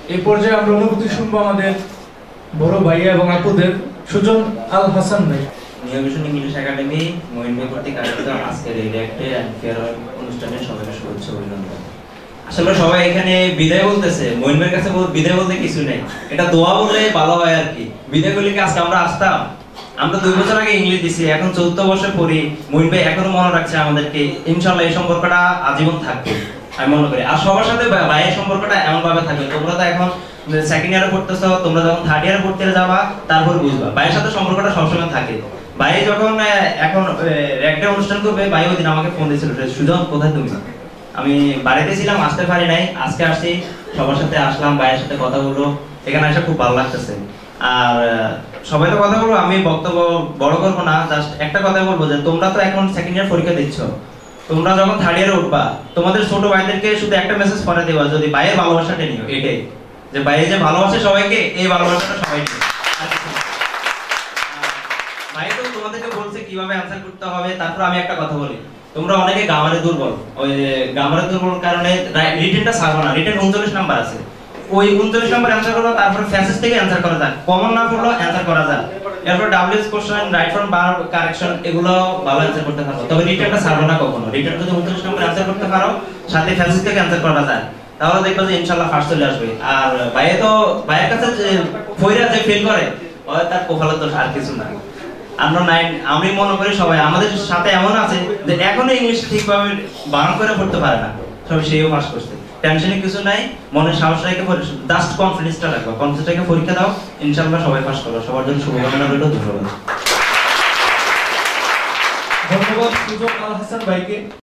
এই পর্যায়ে আমরা অনুভূতি শুনবো আমাদের বড় ভাইয়া এবং আপুদের। সুজন আল হাসান ভাই। New vision English academy Moin ভাই কর্তৃক আয়োজিত আজকের এই রিঅ্যাক্টে এন্ড ফেয়ারওয়েল অনুষ্ঠানে সবাইকে শুভেচ্ছা অভিনন্দন। আসলে সবাই এখানে বিদায় বলতেছে, মঈন ভাইয়ের কাছে বিদায় বলতে কিছু নেই, এটা দোয়া বললে ভালো হয় আর কি। বিদায় বলে কি আজকে আমরা আসতাম? আমরা 2 বছর আগে ইংলিশ দিছি, এখন 14 বছর পরে মঈন ভাই এখনো মনে রাখছে আমাদেরকে। ইনশাআল্লাহ এই সম্পর্কটা আজীবন থাকবে আমি মনে করি। আর সবার সাথে ভাইয়ের সম্পর্কটা এমন ভাবে থাকবে, তোমরা তো এখন সেকেন্ড ইয়ারে পড়তেছো, তোমরা যখন থার্ড ইয়ারে পড়তে যাবা তারপর বুঝবা ভাইয়ের সাথে সম্পর্কটা সবসময় থাকে। ভাই যখন এখন একটা অনুষ্ঠান করবে, ভাই ওই দিন আমাকে ফোন দিয়েছিল, সুজন কোথায় তুমি? আমি বাড়িতে ছিলাম, আসতে পারি নাই, আজকে আসছি, সবার সাথে আসলাম, ভাইয়ের সাথে কথা বলবো, এখানে এসে খুব ভালো লাগতেছে। আর সবাই তো কথা বলবো, আমি বক্তব্য বড় করবো না, জাস্ট একটা কথা বলবো যে তোমরা তো এখন সেকেন্ড ইয়ার পরীক্ষা দিচ্ছ, তোমরা যখন থার্ড ইয়ারে উঠবা তোমাদের ছোট ভাইদেরকে শুধু একটা মেসেজ পড়ে দেবা, যদি ভাইয়ের ভালোবাসাটা নিও, এটাই যে ভাই যে ভালোবাসে সবাইকে, এই ভালোবাসাটা সবাই নিও। ভাই তো তোমাদেরকে বলছে কিভাবে অ্যানসার করতে হবে। তারপর আমি একটা কথা বলি, তোমরা অনেকে গ্রামারে দুর্বল, ওই গ্রামারে দুর্বল কারণে রিটেনটা ছাড়বো না। রিটেন 39 নাম্বার আছে, ওই 39 নাম্বার অ্যানসার করো, তারপর ফ্যাসেস থেকে অ্যানসার করা যায়, কমন না পড়লো অ্যানসার করা যায়। এরপর WS question, right from verb, correction, এগুলো ভালো অ্যানসার করতে পারো। তবে রিটেনটা ছাড়বো না কখনো। রিটেন যদি 39 নাম্বার অ্যানসার করতে পারো, সাথে ফ্যাসেস থেকে অ্যানসার করা যায়, তাহলে দেখবে যে ইনশাআল্লাহ ফার্স্ট চলে আসবে। আর ভাইয়ের কাছে যে ফইরা যে ফেল করে, ওই তার কপালে তো আর কিছু না। আমরা আমি মনে করি সবাই আমাদের সাথে এমন আছে যে এখনো ইংলিশ ঠিকভাবে বানান করে পড়তে পারে না, সবাই সেও পাস করছে। টেনশনে কিছু নাই, মনে সাহস রেখে জাস্ট কনফিডেন্সটা রাখো, কনফিডেন্স রেখে পরীক্ষা দাও, ইনশাআল্লাহ সবাই পাস করবে। সবার জন্য শুভকামনা রইল। ধন্যবাদ। ধন্যবাদ সুজন আল হাসান ভাইকে।